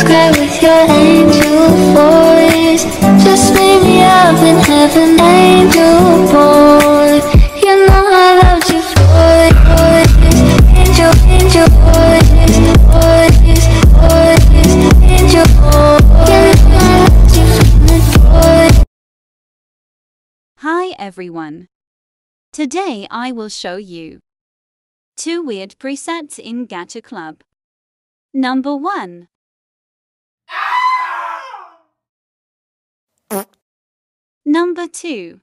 cry with your angel voice. Just meet me up in heaven, angel boy. You know I loved your voice, angel, angel voice, voice, voice, angel voice. You know I loved you from the voice. Hi everyone. Today I will show you 2 weird presets in Gacha Club. Number 1. Number 2.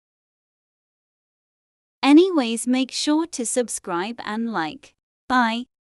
Anyways, make sure to subscribe and like. Bye.